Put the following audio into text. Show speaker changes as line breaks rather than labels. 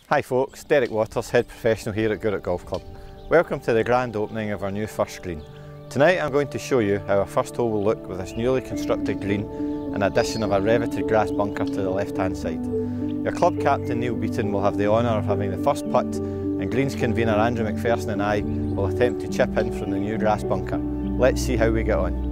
Hi folks, Derek Waters, head professional here at Gourock Golf Club. Welcome to the grand opening of our new first green. Tonight I'm going to show you how our first hole will look with this newly constructed green and addition of a revetted grass bunker to the left hand side. Your club captain Neil Beaton will have the honour of having the first putt, and greens convener Andrew McPherson and I will attempt to chip in from the new grass bunker. Let's see how we get on.